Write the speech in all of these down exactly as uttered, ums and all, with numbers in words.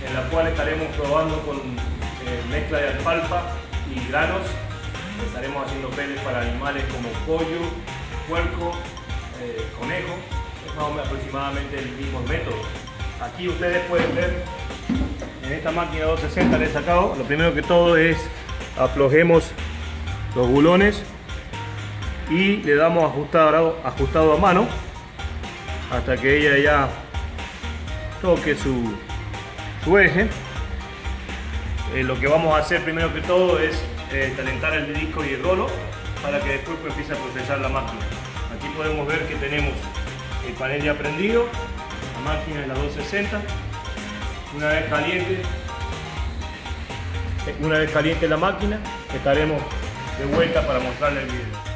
en la cual estaremos probando con eh, mezcla de alfalfa y granos. Estaremos haciendo pellets para animales como pollo, puerco, eh, conejo. Es más o menos aproximadamente el mismo método. Aquí ustedes pueden ver, en esta máquina doscientos sesenta le he sacado, lo primero que todo es aflojemos los bulones y le damos ajustado, ajustado a mano hasta que ella ya toque su, su eje. Eh, lo que vamos a hacer primero que todo es eh, calentar el disco y el rolo para que después pues, empiece a procesar la máquina. Aquí podemos ver que tenemos el panel ya prendido, la máquina es la doscientos sesenta. Una vez caliente, una vez caliente la máquina, estaremos de vuelta para mostrarle el video.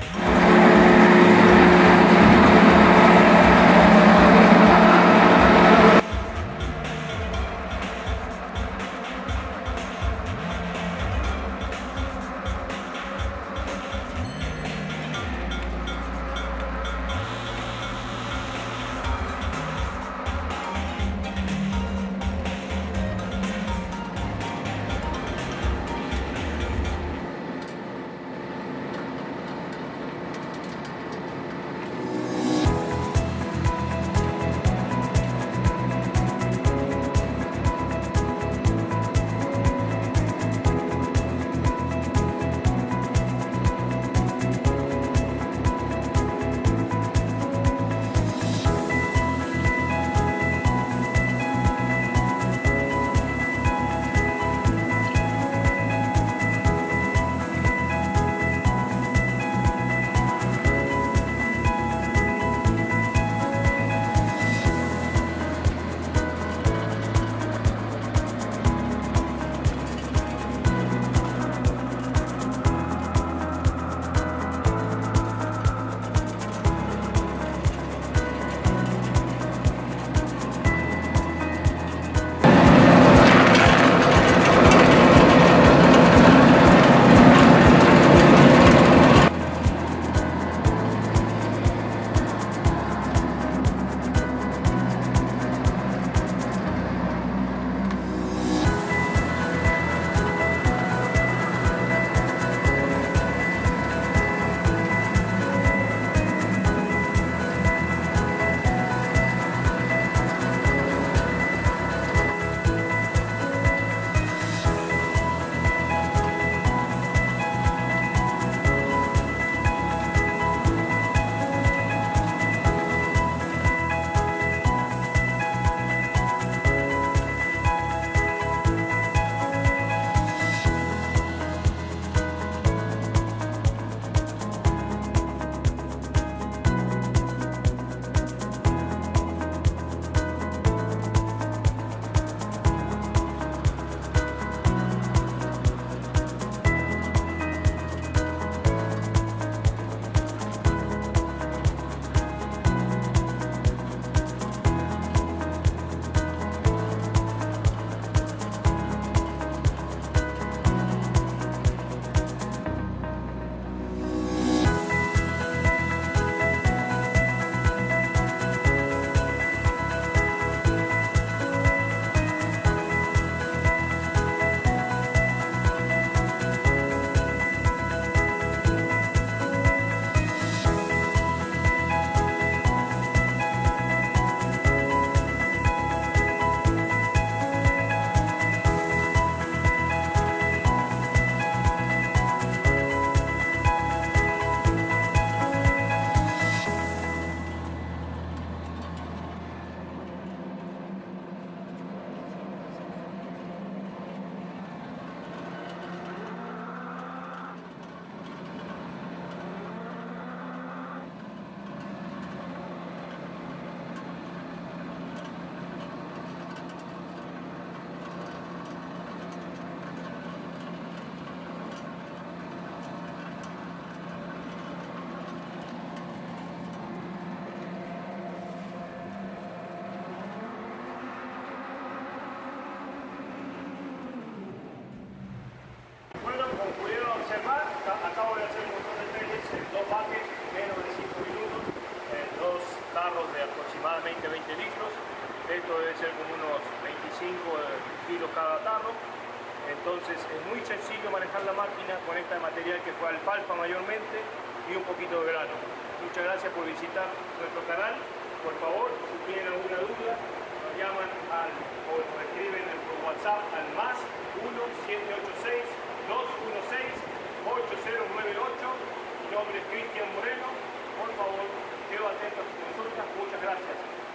aproximadamente veinte litros. Esto debe ser como unos veinticinco kilos cada tarro. Entonces es muy sencillo manejar la máquina con este material que fue alfalfa mayormente y un poquito de grano. Muchas gracias por visitar nuestro canal. Por favor, si tienen alguna duda, nos llaman al, o nos escriben por WhatsApp al más uno siete ocho seis, dos uno seis, ocho cero nueve ocho. Mi nombre es Cristian Moreno. Por favor, quedo atento a sus consultas. Muchas gracias.